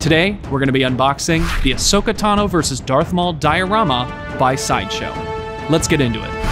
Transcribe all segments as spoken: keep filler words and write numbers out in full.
Today, we're going to be unboxing the Ahsoka Tano versus Darth Maul Diorama by Sideshow. Let's get into it.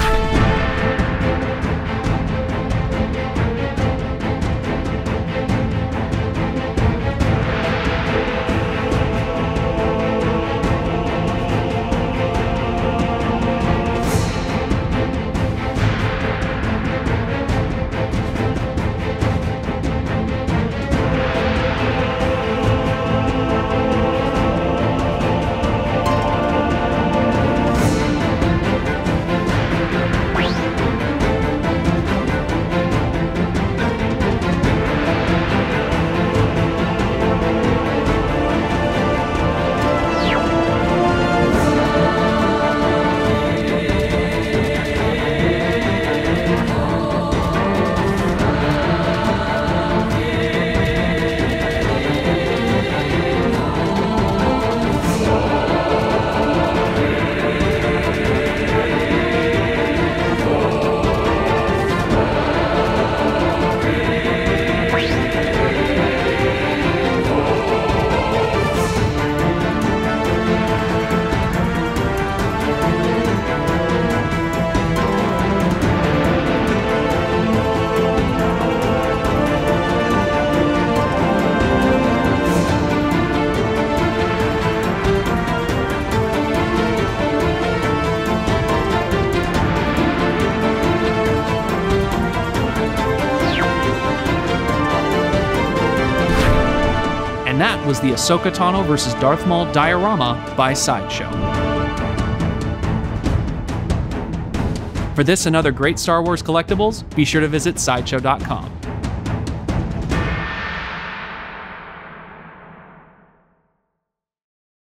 And that was the Ahsoka Tano versus Darth Maul Diorama by Sideshow. For this and other great Star Wars collectibles, be sure to visit sideshow dot com.